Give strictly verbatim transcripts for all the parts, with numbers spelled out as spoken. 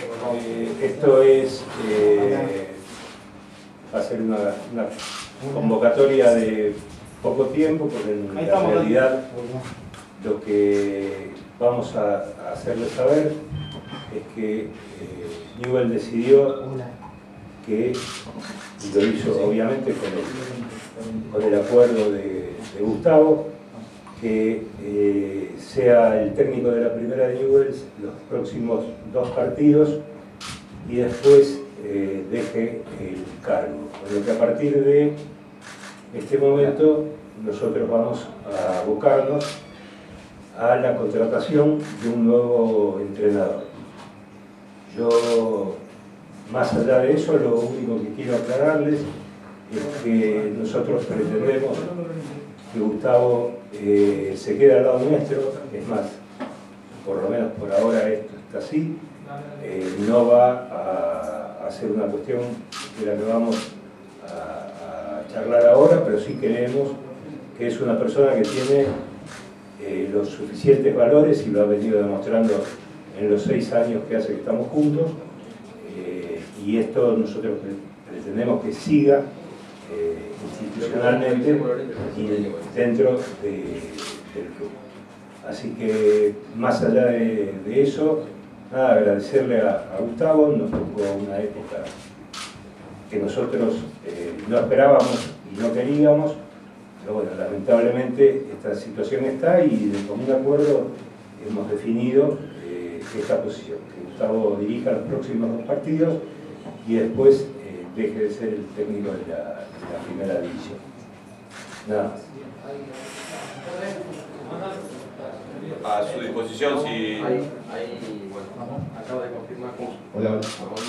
Eh, esto es, eh, va a ser una, una convocatoria de poco tiempo, porque en la realidad lo que vamos a, a hacerles saber es que eh, Newell decidió que, y lo hizo obviamente con el, con el acuerdo de, de Gustavo, que eh, sea el técnico de la primera de Newell's los próximos dos partidos y después eh, deje el cargo. Por lo que a partir de este momento nosotros vamos a abocarnos a la contratación de un nuevo entrenador. Yo, más allá de eso, lo único que quiero aclararles es que nosotros pretendemos que Gustavo eh, se quede al lado nuestro, es más, por lo menos por ahora esto está así, eh, no va a, a ser una cuestión de la que vamos a, a charlar ahora, pero sí creemos que es una persona que tiene eh, los suficientes valores y lo ha venido demostrando en los seis años que hace que estamos juntos, eh, y esto nosotros pretendemos que siga eh, institucionalmente y dentro de, del club. Así que más allá de, de eso, nada, agradecerle a, a Gustavo. Nos tocó una época que nosotros eh, no esperábamos y no queríamos, pero bueno, lamentablemente esta situación está y de común acuerdo hemos definido eh, esta posición, que Gustavo dirija los próximos dos partidos y después eh, deje de ser el técnico de la, de la primera división. Nada más. A su disposición, si... Ahí, ahí, bueno, acabo de confirmar con... Hola, hola.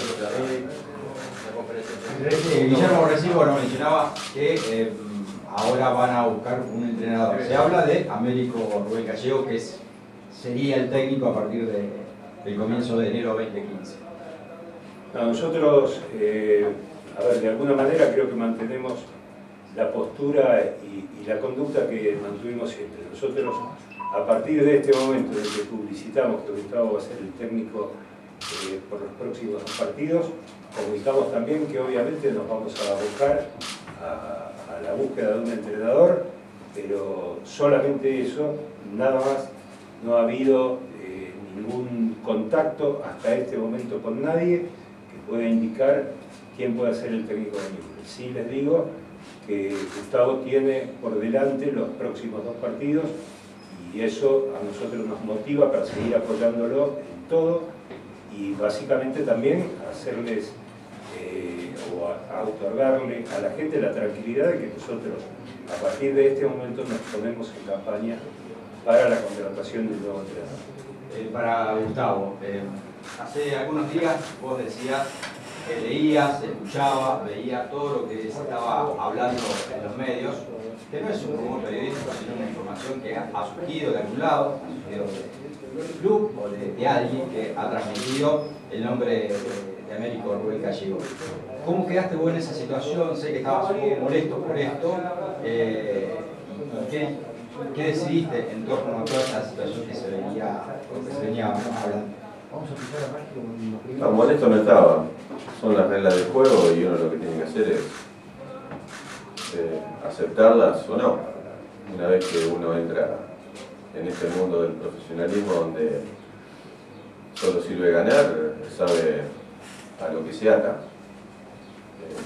conferencia. Eh, Guillermo recién bueno, mencionaba que eh, ahora van a buscar un entrenador. Se habla de Américo Rubén Gallego, que es, sería el técnico a partir de, del comienzo de enero veinte quince. No, nosotros, eh, a ver, de alguna manera creo que mantenemos la postura y, y la conducta que mantuvimos siempre. Nosotros, a partir de este momento en el que publicitamos que Gustavo va a ser el técnico eh, por los próximos dos partidos, comunicamos también que obviamente nos vamos a abocar a, a la búsqueda de un entrenador, pero solamente eso, nada más. No ha habido eh, ningún contacto hasta este momento con nadie que pueda indicar quién pueda ser el técnico de Newell's. Sí les digo que Gustavo tiene por delante los próximos dos partidos y eso a nosotros nos motiva para seguir apoyándolo en todo y básicamente también hacerles eh, o a, a otorgarle a la gente la tranquilidad de que nosotros a partir de este momento nos ponemos en campaña para la contratación del nuevo entrenador. Eh, para Gustavo, eh, hace algunos días vos decías que leías, escuchabas, veías todo lo que se estaba hablando en los medios, que no es un rumor periodístico, sino una información que ha surgido de algún lado, ha surgido del club o de, de alguien que ha transmitido el nombre de, de Américo Rubén Gallego. ¿Cómo quedaste vos en esa situación? Sé que estabas un poco molesto por esto. Eh, ¿y qué, qué decidiste en torno a toda esta situación que se venía, que se venía hablando? No, molesto no estaba. Son las reglas del juego y uno lo que tiene que hacer es eh, aceptarlas o no. Una vez que uno entra en este mundo del profesionalismo donde solo sirve ganar, sabe a lo que se ata. Eh,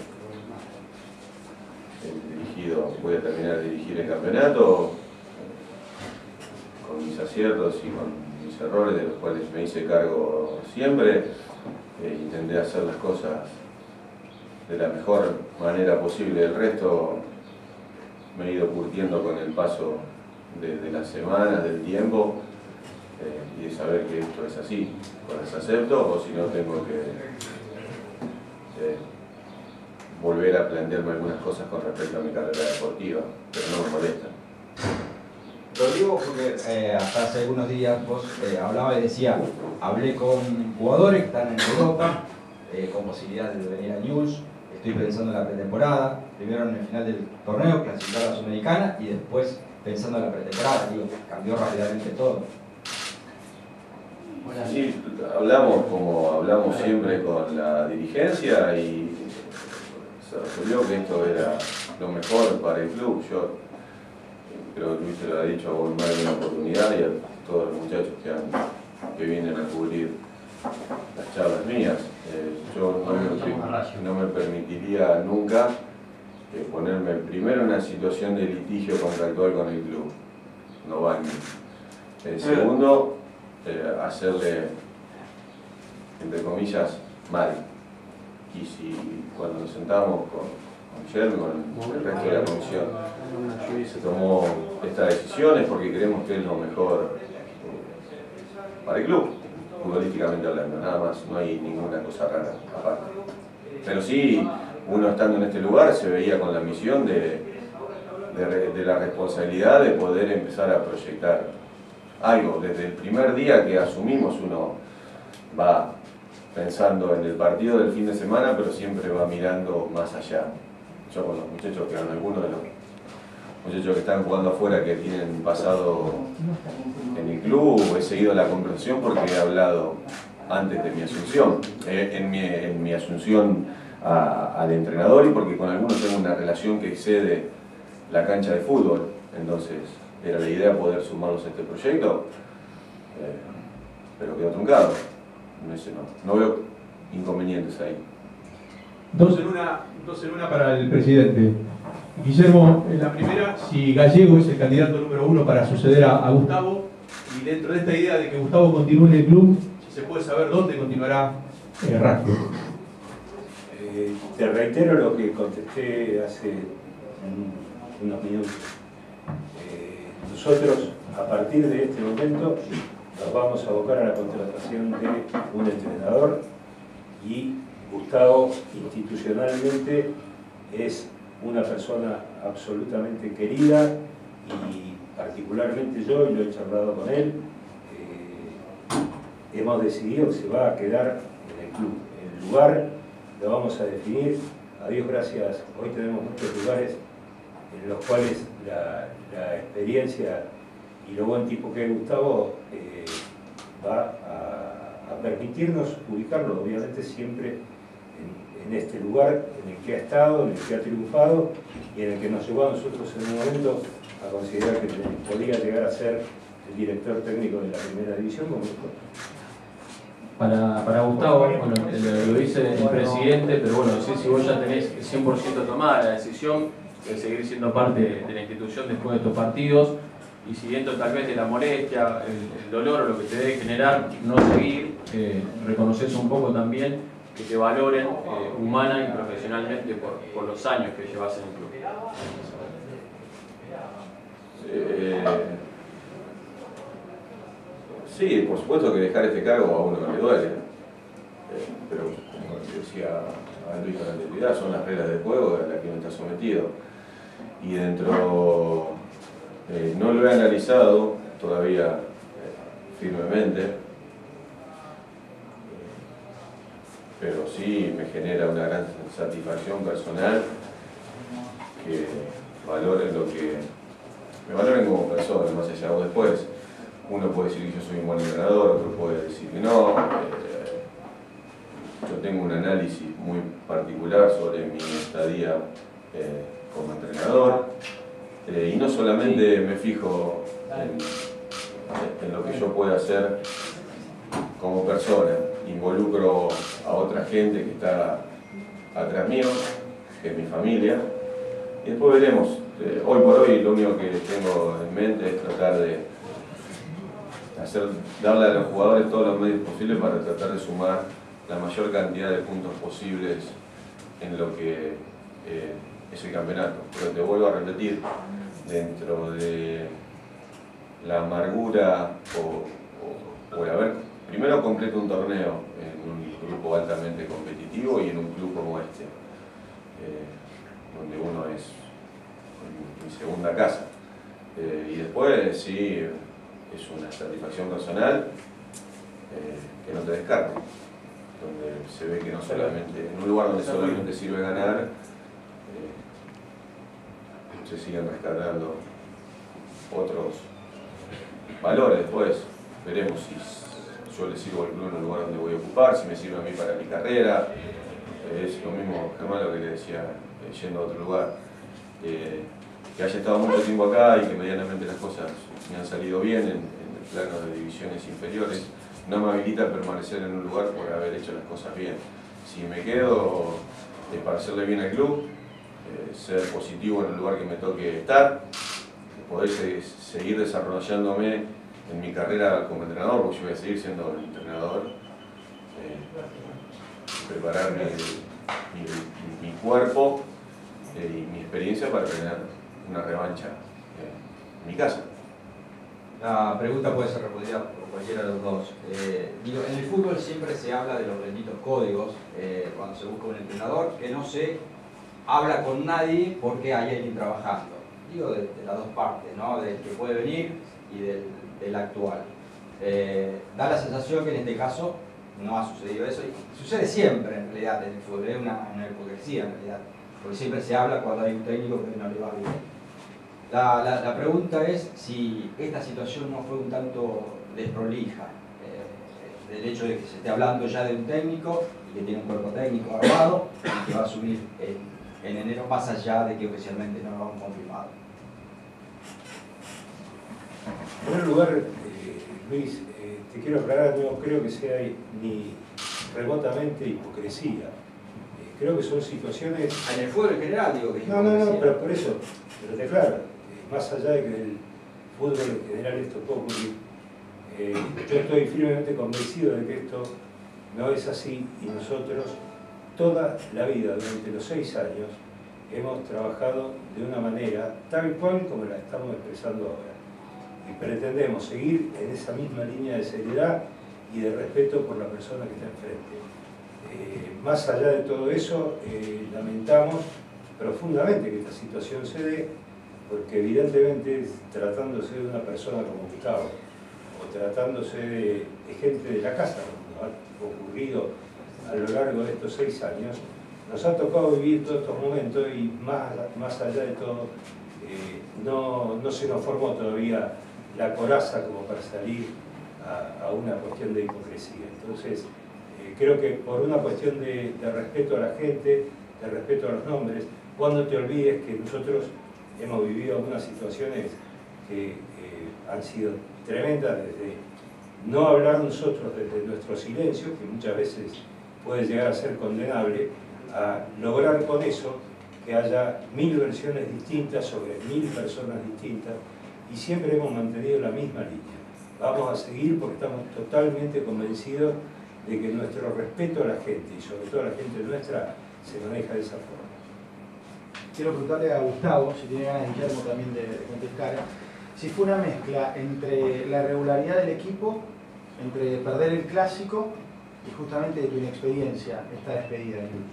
he dirigido, voy a terminar de dirigir el campeonato eh, con mis aciertos y con mis errores de los cuales me hice cargo siempre. Eh, intenté hacer las cosas de la mejor manera posible. El resto me he ido curtiendo con el paso de, de las semanas, del tiempo, eh, y de saber que esto es así. Pues acepto o si no tengo que eh, volver a plantearme algunas cosas con respecto a mi carrera deportiva, pero no me molesta. Lo digo porque eh, hasta hace algunos días vos eh, hablabas y decías, hablé con jugadores que están en Europa, eh, con posibilidades de venir a Newell's, estoy pensando en la pretemporada, primero en el final del torneo, clasificar a la Sudamericana y después pensando en la pretemporada. Digo, cambió rápidamente todo. Sí, hablamos como hablamos siempre con la dirigencia y se resolvió que esto era lo mejor para el club. Yo creo que Luis se lo ha dicho a más de una oportunidad y a todos los muchachos que, han, que vienen a cubrir las charlas mías. Eh, yo no me, no me permitiría nunca eh, ponerme primero en una situación de litigio contractual con el club. No va en mí. El segundo, eh, hacerle, entre comillas, mal. Y si cuando nos sentamos con, con Guillermo, con el resto de la comisión, se tomó esta decisión es porque creemos que es lo mejor eh, para el club, futbolísticamente hablando, nada más, no hay ninguna cosa rara aparte. Pero sí, uno estando en este lugar se veía con la misión de, de, de la responsabilidad de poder empezar a proyectar algo. Desde el primer día que asumimos uno va pensando en el partido del fin de semana, pero siempre va mirando más allá. Yo con los muchachos, que eran algunos de los muchachos que están jugando afuera, que tienen pasado en el club, he seguido la conversación porque he hablado antes de mi asunción, eh, en, mi, en mi asunción a, al entrenador, y porque con algunos tengo una relación que excede la cancha de fútbol. Entonces era la idea poder sumarlos a este proyecto, eh, pero quedó truncado. No, no, no veo inconvenientes ahí. Dos en una, dos en una para el presidente. Guillermo, en la primera, si Gallego es el candidato número uno para suceder a, a Gustavo, y dentro de esta idea de que Gustavo continúe en el club, si se puede saber dónde continuará eh, Rasco. Eh, te reitero lo que contesté hace un, unos minutos. Eh, nosotros, a partir de este momento, nos vamos a abocar a la contratación de un entrenador, y Gustavo institucionalmente es una persona absolutamente querida, y particularmente yo, y lo he charlado con él, eh, hemos decidido que se va a quedar en el club. El lugar lo vamos a definir. A Dios gracias, hoy tenemos muchos lugares en los cuales la, la experiencia y lo buen tipo que es Gustavo eh, va a, a permitirnos ubicarlo, obviamente siempre en, en este lugar en el que ha estado, en el que ha triunfado y en el que nos llevó a nosotros en un momento a considerar que podía llegar a ser el director técnico de la primera división. Para, para Gustavo, bueno, lo, lo dice el presidente, pero bueno, no sé si vos ya tenés cien por ciento tomada la decisión de seguir siendo parte de la institución después de estos partidos, y si dentro tal vez de la molestia, el, el dolor o lo que te debe generar no seguir, eh, reconoces un poco también que te valoren eh, humana y profesionalmente por, por los años que llevas en el club. Eh, sí, por supuesto que dejar este cargo a uno no le duele, eh, pero como decía a Luis con anterioridad, son las reglas del juego a las que uno está sometido. Y dentro, eh, no lo he analizado todavía eh, firmemente, eh, pero sí me genera una gran satisfacción personal que valoren lo que me valoren como persona, más allá o después. Uno puede decir que yo soy un buen entrenador, otro puede decir que no. Eh, yo tengo un análisis muy particular sobre mi estadía eh, como entrenador, eh, y no solamente me fijo en, en lo que yo pueda hacer como persona, involucro a otra gente que está atrás mío, que es mi familia, y después veremos. Eh, hoy por hoy lo único que tengo en mente es tratar de hacer, darle a los jugadores todos los medios posibles para tratar de sumar la mayor cantidad de puntos posibles en lo que eh, es el campeonato. Pero te vuelvo a repetir, dentro de la amargura o, o, o el haber primero completo un torneo en un grupo altamente competitivo y en un club como este, eh, donde uno es mi segunda casa, eh, y después sí es una satisfacción personal eh, que no te descarte, donde se ve que no solamente, en un lugar donde solamente sirve ganar, eh, se siguen rescatando otros valores. Después veremos si yo le sirvo al club en el lugar donde voy a ocupar, si me sirve a mí para mi carrera. Eh, es lo mismo, Germán, lo que le decía, eh, yendo a otro lugar. Eh, que haya estado mucho tiempo acá y que medianamente las cosas me han salido bien en, en el plano de divisiones inferiores, no me habilita a permanecer en un lugar por haber hecho las cosas bien. Si me quedo es para hacerle bien al club, eh, ser positivo en el lugar que me toque estar, poder se, seguir desarrollándome en mi carrera como entrenador, porque yo voy a seguir siendo entrenador, eh, preparar mi, mi, mi cuerpo eh, y mi experiencia para tener una revancha eh, en mi casa. La pregunta puede ser respondida por cualquiera de los dos. Eh, digo, en el fútbol siempre se habla de los benditos códigos eh, cuando se busca un entrenador, que no se habla con nadie porque hay alguien trabajando. Digo, de, de las dos partes, ¿no? Del que puede venir y del, del actual. Eh, da la sensación que en este caso no ha sucedido eso, y sucede siempre en realidad en el fútbol, es una, una hipocresía en realidad, porque siempre se habla cuando hay un técnico que no le va bien. La, la, la pregunta es si esta situación no fue un tanto desprolija, eh, del hecho de que se esté hablando ya de un técnico y que tiene un cuerpo técnico armado y que va a asumir en, en enero, más allá de que oficialmente no lo han confirmado. En primer lugar, eh, Luis, eh, te quiero aclarar, no creo que sea ni remotamente hipocresía. Eh, creo que son situaciones... En el fútbol en general, digo que es No, no, hipocresía. no, pero por eso, pero te aclaro, eh, más allá de que el fútbol en general esto puede ocurrir, eh, yo estoy firmemente convencido de que esto no es así y nosotros toda la vida, durante los seis años, hemos trabajado de una manera tal cual como la estamos expresando ahora. Y pretendemos seguir en esa misma línea de seriedad y de respeto por la persona que está enfrente. Eh, más allá de todo eso, eh, lamentamos profundamente que esta situación se dé, porque evidentemente tratándose de una persona como Gustavo, o tratándose de, de gente de la casa, como ha ocurrido a lo largo de estos seis años, nos ha tocado vivir todos estos momentos y más, más allá de todo, eh, no, no se nos formó todavía la coraza como para salir a, a una cuestión de hipocresía. Entonces, eh, creo que por una cuestión de, de respeto a la gente, de respeto a los nombres, cuando te olvides que nosotros hemos vivido algunas situaciones que eh, han sido tremendas, desde no hablar nosotros desde nuestro silencio, que muchas veces puede llegar a ser condenable, a lograr con eso que haya mil versiones distintas sobre mil personas distintas, y siempre hemos mantenido la misma línea. Vamos a seguir porque estamos totalmente convencidos de que nuestro respeto a la gente, y sobre todo a la gente nuestra, se maneja de esa forma. Quiero preguntarle a Gustavo, si tiene ganas, Guillermo también de, de contestar, si fue una mezcla entre la irregularidad del equipo, entre perder el clásico y justamente de tu inexperiencia, esta despedida de Luz.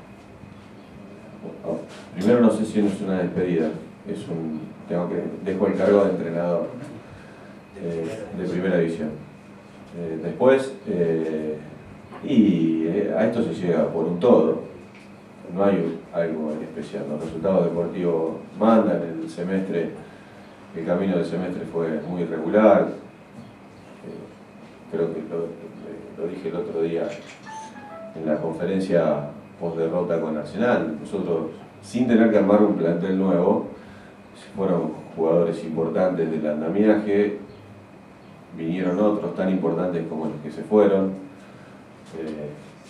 Primero, no sé si no es una despedida, es un, tengo que, dejo el cargo de entrenador eh, de primera división. Eh, después, eh, y eh, a esto se llega por un todo, no hay algo en especial. Los resultados deportivos mandan, el semestre, el camino del semestre fue muy irregular, eh, creo que lo, lo dije el otro día en la conferencia post derrota con Arsenal. Nosotros, sin tener que armar un plantel nuevo, fueron jugadores importantes del andamiaje, vinieron otros tan importantes como los que se fueron. Eh,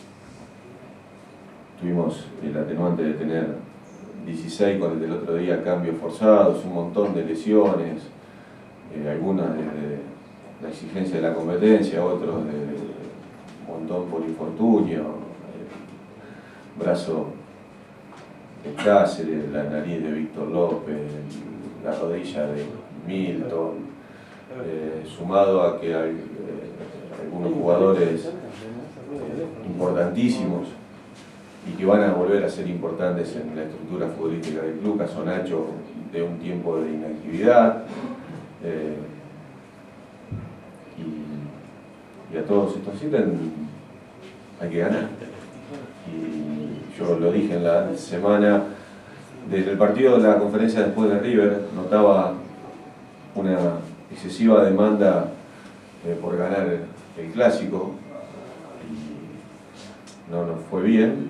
tuvimos el atenuante de tener dieciséis con el del otro día cambios forzados, un montón de lesiones, eh, algunas desde la exigencia de la competencia, otros de un montón por infortunio, el brazo de Cáceres, la nariz de Víctor López, la rodilla de Milton, eh, sumado a que hay eh, algunos jugadores eh, importantísimos y que van a volver a ser importantes en la estructura futbolística del club, caso Nacho, de un tiempo de inactividad, eh, y, y a todos estos ítems hay que ganar. Y yo lo dije en la semana, desde el partido de la conferencia después de River, notaba una excesiva demanda eh, por ganar el clásico y no nos fue bien,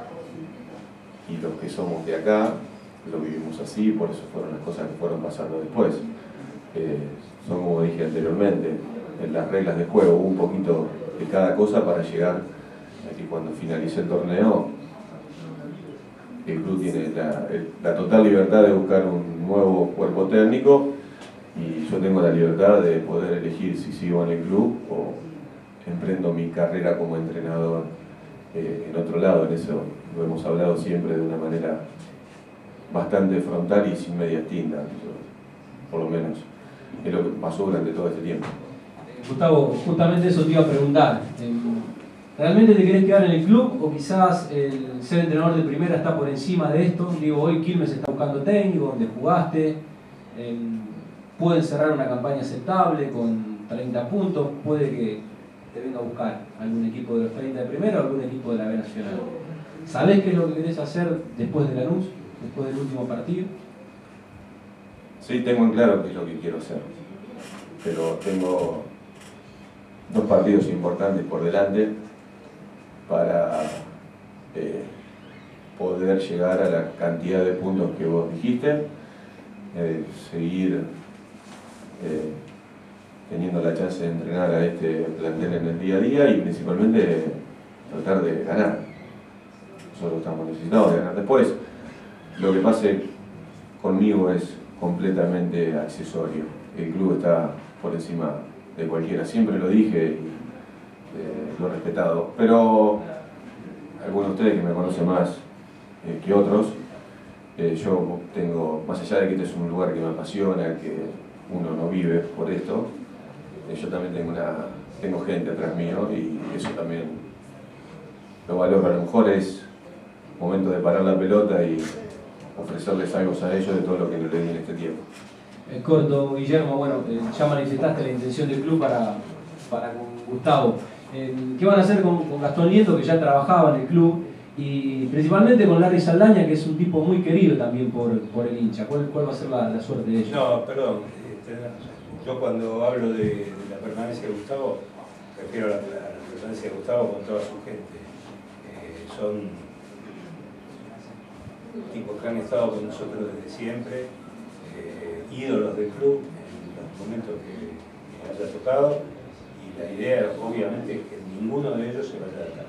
y los que somos de acá lo vivimos así, por eso fueron las cosas que fueron pasando después. Eh, son, como dije anteriormente, en las reglas de juego hubo un poquito de cada cosa para llegar a que cuando finalice el torneo el club tiene la, la total libertad de buscar un nuevo cuerpo técnico, y yo tengo la libertad de poder elegir si sigo en el club o emprendo mi carrera como entrenador eh, en otro lado. En eso lo hemos hablado siempre de una manera bastante frontal y sin medias tintas, por lo menos es lo que pasó durante todo este tiempo. Gustavo, justamente eso te iba a preguntar. ¿Realmente te querés quedar en el club o quizás el ser entrenador de primera está por encima de esto? Digo, hoy Quilmes está buscando técnico, donde jugaste, eh, pueden cerrar una campaña aceptable con treinta puntos, puede que te venga a buscar algún equipo de los treinta de primera o algún equipo de la B Nacional. ¿Sabés qué es lo que querés hacer después de Lanús, después del último partido? Sí, tengo en claro qué es lo que quiero hacer, pero tengo dos partidos importantes por delante para eh, poder llegar a la cantidad de puntos que vos dijiste, eh, seguir eh, teniendo la chance de entrenar a este plantel en el día a día y principalmente tratar de ganar. Nosotros estamos necesitados de ganar. Después, lo que pase conmigo es completamente accesorio. El club está por encima de cualquiera, siempre lo dije y eh, lo he respetado, pero algunos de ustedes que me conocen más eh, que otros, eh, yo tengo, más allá de que este es un lugar que me apasiona, que uno no vive por esto, eh, yo también tengo, una, tengo gente atrás mío y eso también lo valoro. A lo mejor es momento de parar la pelota y ofrecerles algo a ellos de todo lo que no le di en este tiempo. En corto, Guillermo, bueno, eh, ya manifestaste la intención del club para, para con Gustavo. Eh, ¿Qué van a hacer con, con Gastón Nieto, que ya trabajaba en el club? Y principalmente con Larry Saldaña, que es un tipo muy querido también por, por el hincha. ¿Cuál, cuál va a ser la, la suerte de ellos? No, perdón. Yo cuando hablo de, de la permanencia de Gustavo, refiero a la, a la permanencia de Gustavo con toda su gente. Eh, son tipos que han estado con nosotros desde siempre, eh, ídolos del club en los momentos que, que haya tocado, y la idea obviamente es que ninguno de ellos se vaya de acá.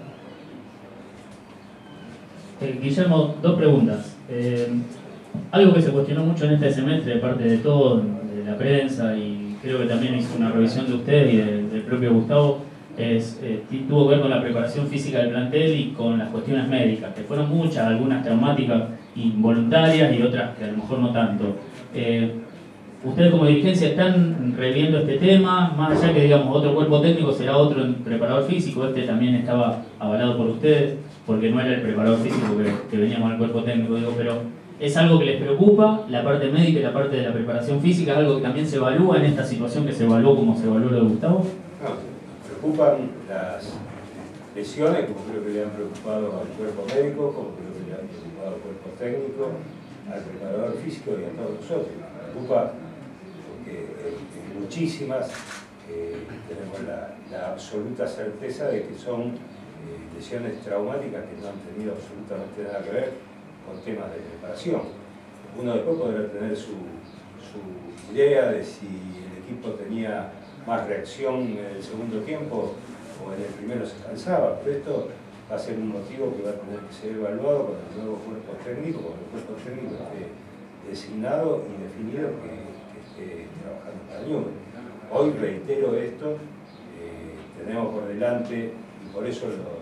Eh, Guillermo, dos preguntas. Eh, algo que se cuestionó mucho en este semestre de parte de todos, de la prensa, y creo que también hizo una revisión de usted y de, del propio Gustavo, es, eh, tuvo que ver con la preparación física del plantel y con las cuestiones médicas, que fueron muchas, algunas traumáticas involuntarias y otras que a lo mejor no tanto. Eh, ¿Ustedes como dirigencia están reviendo este tema? Más allá que digamos otro cuerpo técnico será otro preparador físico, este también estaba avalado por ustedes, porque no era el preparador físico que, que venía con el cuerpo técnico, digo, pero ¿es algo que les preocupa, la parte médica y la parte de la preparación física? ¿Es algo que también se evalúa en esta situación que se evaluó como se evaluó lo de Gustavo? No, preocupan las lesiones, como creo que le han preocupado al cuerpo médico, como creo que le han preocupado al cuerpo técnico, al preparador físico y a todos nosotros. Me preocupa porque en muchísimas eh, tenemos la, la absoluta certeza de que son eh, lesiones traumáticas que no han tenido absolutamente nada que ver con temas de preparación. Uno después podrá tener su, su idea de si el equipo tenía más reacción en el segundo tiempo o en el primero se cansaba, pero esto va a ser un motivo que va a tener que ser evaluado con el nuevo cuerpo técnico, con el cuerpo técnico esté designado y definido que, que esté trabajando para Newell's. Hoy reitero esto, eh, tenemos por delante, y por eso lo,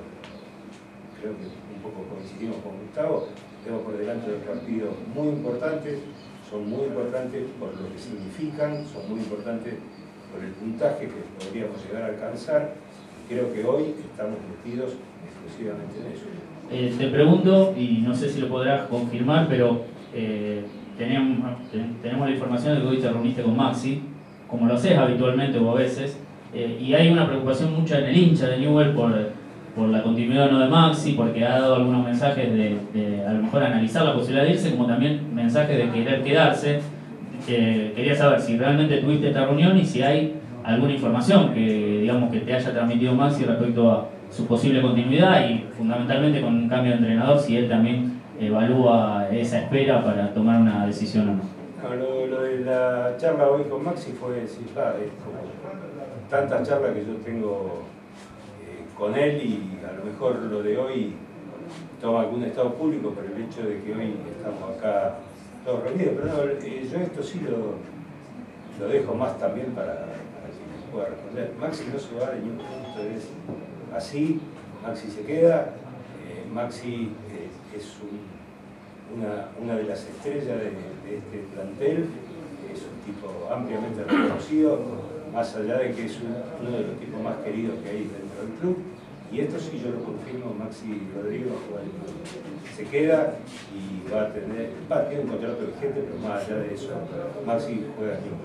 creo que un poco coincidimos con Gustavo, tenemos por delante dos partidos muy importantes, son muy importantes por lo que significan, son muy importantes por el puntaje que podríamos llegar a alcanzar. Creo que hoy estamos metidos exclusivamente en eso. Eh, te pregunto, y no sé si lo podrás confirmar, pero eh, tenemos, tenemos la información de que hoy te reuniste con Maxi, como lo haces habitualmente o a veces, eh, y hay una preocupación mucha en el hincha de Newell's por, por la continuidad o no de Maxi, porque ha dado algunos mensajes de, de a lo mejor analizar la posibilidad de irse, como también mensajes de querer quedarse. Eh, quería saber si realmente tuviste esta reunión y si hay alguna información que, digamos, que te haya transmitido Maxi respecto a su posible continuidad y fundamentalmente con un cambio de entrenador, si él también evalúa esa espera para tomar una decisión o no. No, lo, lo de la charla hoy con Maxi fue decir, ah, es como tantas charlas que yo tengo eh, con él y a lo mejor lo de hoy toma algún estado público por el hecho de que hoy estamos acá todos reunidos, pero no, eh, yo esto sí lo, lo dejo más también para, para que pueda responder. Maxi no se va de ningún punto, es así, Maxi se queda, eh, Maxi eh, es un, una, una de las estrellas de, de este plantel, es un tipo ampliamente reconocido, más allá de que es un, uno de los tipos más queridos que hay dentro del club. Y esto sí yo lo confirmo, Maxi Rodrigo se queda y va a tener, va a tener un contrato vigente, pero más allá de eso, Maxi juega aquí.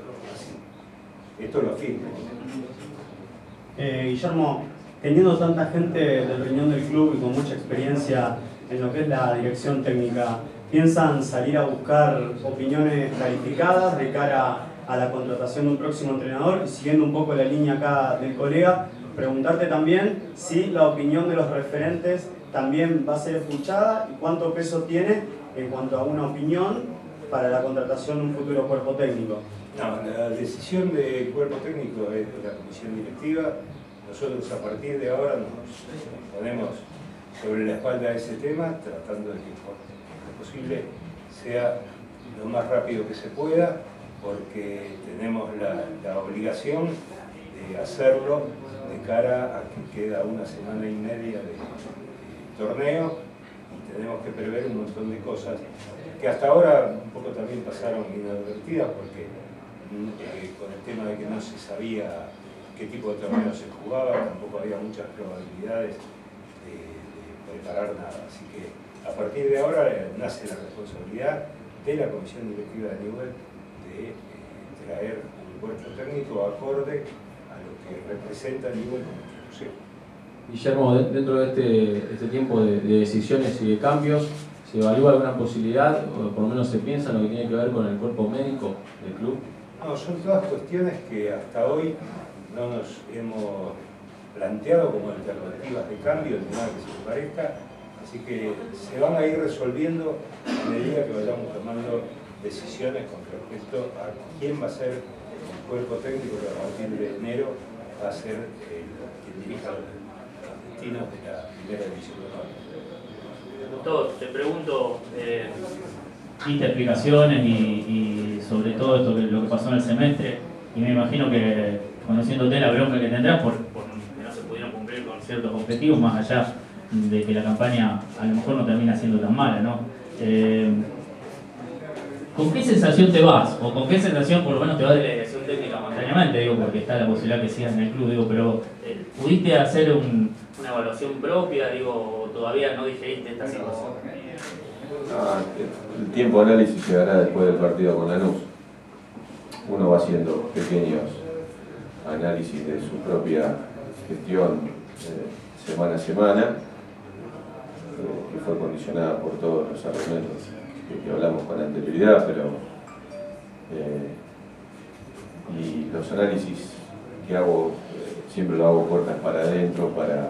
Esto lo afirmo. Eh, Guillermo, teniendo tanta gente del riñón del club y con mucha experiencia en lo que es la dirección técnica, ¿piensan salir a buscar opiniones clarificadas de cara a la contratación de un próximo entrenador? Y siguiendo un poco la línea acá del colega, preguntarte también si la opinión de los referentes también va a ser escuchada y cuánto peso tiene en cuanto a una opinión para la contratación de un futuro cuerpo técnico. No, la decisión del cuerpo técnico es de la comisión directiva. Nosotros a partir de ahora nos ponemos sobre la espalda de ese tema, tratando de que lo posible sea lo más rápido que se pueda, porque tenemos la, la obligación de hacerlo de cara a que queda una semana y media de, de torneo y tenemos que prever un montón de cosas que hasta ahora un poco también pasaron inadvertidas porque eh, con el tema de que no se sabía qué tipo de torneo se jugaba, tampoco había muchas probabilidades de, de preparar nada. Así que a partir de ahora eh, nace la responsabilidad de la comisión directiva de Newell de eh, traer un cuerpo técnico acorde a lo que representa Newell como institución. Guillermo, dentro de este, este tiempo de, de decisiones y de cambios, ¿se evalúa alguna posibilidad, o por lo menos se piensa en lo que tiene que ver con el cuerpo médico del club? No, son todas cuestiones que hasta hoy no nos hemos planteado como alternativas de cambio, ni nada que se le parezca, así que se van a ir resolviendo a medida que vayamos tomando decisiones con respecto a quién va a ser el cuerpo técnico que a partir de enero va a ser el, quien dirija los destinos de la primera división. Gustavo, te pregunto, eh, viste explicaciones y, y sobre todo esto que lo que pasó en el semestre, y me imagino que conociéndote la bronca que tendrás por, por que no se pudieron cumplir con ciertos objetivos, más allá de que la campaña a lo mejor no termina siendo tan mala, ¿no? Eh, ¿Con qué sensación te vas? ¿O con qué sensación por lo menos te vas de la dirección técnica momentáneamente? Digo, porque está la posibilidad que sigas en el club, digo, pero eh, ¿pudiste hacer un, una evaluación propia? Digo, ¿o todavía no digeriste esta situación? No, el tiempo de análisis llegará después del partido con Lanús. Uno va haciendo pequeños análisis de su propia gestión eh, semana a semana, eh, que fue condicionada por todos los argumentos que, que hablamos con anterioridad, pero eh, y los análisis que hago eh, siempre lo hago puertas para adentro para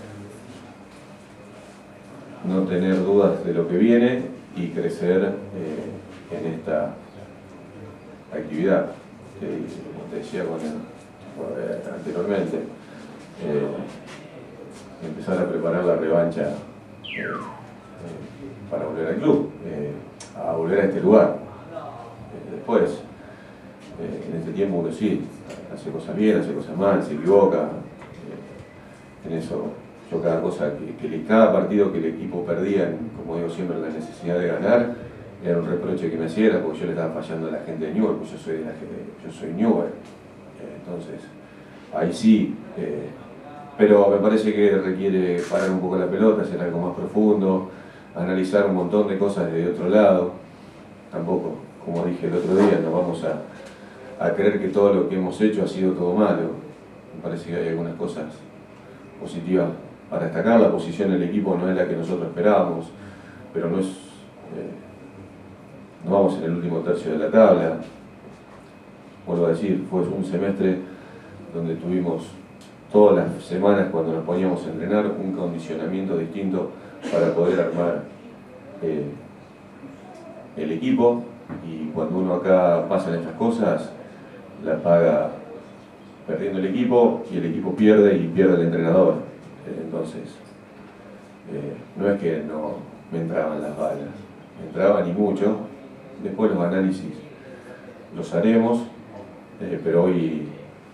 no tener dudas de lo que viene y crecer eh, en esta actividad que te decía con el anteriormente, eh, empezar a preparar la revancha eh, eh, para volver al club, eh, a volver a este lugar. Eh, después, eh, en este tiempo uno sí, hace cosas bien, hace cosas mal, se equivoca. Eh, en eso, yo cada cosa, que, que cada partido que el equipo perdía, como digo siempre, la necesidad de ganar, era un reproche que me hacía, porque yo le estaba fallando a la gente de Newell, porque yo soy, de la gente, yo soy Newell. Entonces, ahí sí, eh, pero me parece que requiere parar un poco la pelota, hacer algo más profundo, analizar un montón de cosas desde otro lado. Tampoco, como dije el otro día, no vamos a, a creer que todo lo que hemos hecho ha sido todo malo. Me parece que hay algunas cosas positivas para destacar. La posición del equipo no es la que nosotros esperábamos, pero no es, eh, no vamos en el último tercio de la tabla. vuelvo a decir, fue un semestre donde tuvimos todas las semanas cuando nos poníamos a entrenar un condicionamiento distinto para poder armar eh, el equipo, y cuando uno acá pasan estas cosas la paga perdiendo el equipo, y el equipo pierde y pierde el entrenador. Eh, entonces eh, no es que no me entraban las balas, me entraban y mucho. Después los análisis los haremos, eh, pero hoy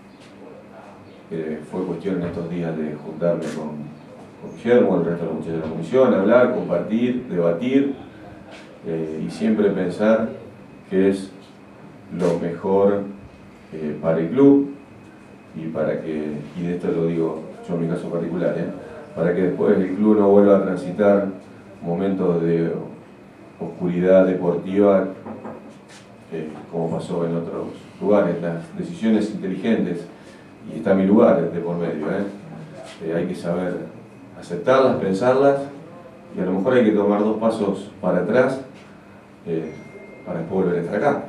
eh, fue cuestión en estos días de juntarme con, con Guillermo, el resto de los muchachos de la comisión, hablar, compartir, debatir, eh, y siempre pensar que es lo mejor eh, para el club, y para que, y de esto lo digo yo en mi caso particular, ¿eh? para que después el club no vuelva a transitar momentos de oscuridad deportiva eh, como pasó en otros lugares. Las decisiones inteligentes, y está mi lugar de por medio, ¿eh? Eh, hay que saber aceptarlas, pensarlas, y a lo mejor hay que tomar dos pasos para atrás eh, para después volver a estar acá.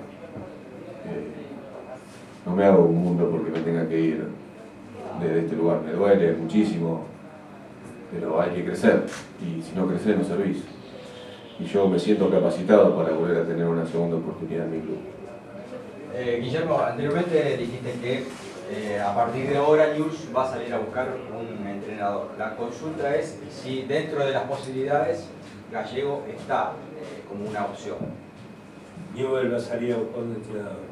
No me hago un mundo porque me tenga que ir desde este lugar. Me duele muchísimo, pero hay que crecer. Y si no creces, no servís. Y yo me siento capacitado para volver a tener una segunda oportunidad en mi club. Eh, Guillermo, anteriormente dijiste que eh, a partir de ahora Newell's va a salir a buscar un entrenador. La consulta es si dentro de las posibilidades Gallego está eh, como una opción. Newell's va a salir a buscar un entrenador.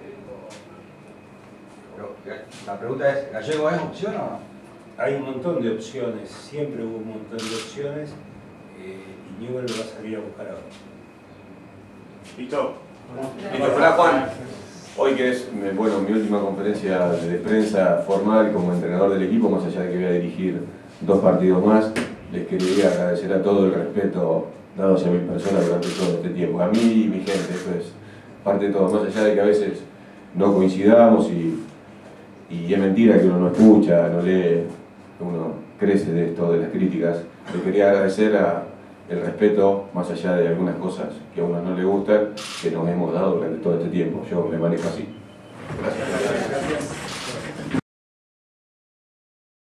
La pregunta es, ¿Gallego es opción o no? Hay un montón de opciones, siempre hubo un montón de opciones, eh, y Newell's va a salir a buscar ahora. ¿Listo? Listo, hola Juan. Hoy que es bueno, mi última conferencia de prensa formal como entrenador del equipo, más allá de que voy a dirigir dos partidos más, les quería agradecer a todo el respeto dado hacia mi persona durante todo este tiempo. A mí y mi gente, eso es parte de todo, más allá de que a veces no coincidamos y Y es mentira que uno no escucha, no lee, uno crece de esto, de las críticas. Le quería agradecer a el respeto, más allá de algunas cosas que a uno no le gustan, que nos hemos dado durante todo este tiempo. Yo me manejo así. Gracias. Gracias.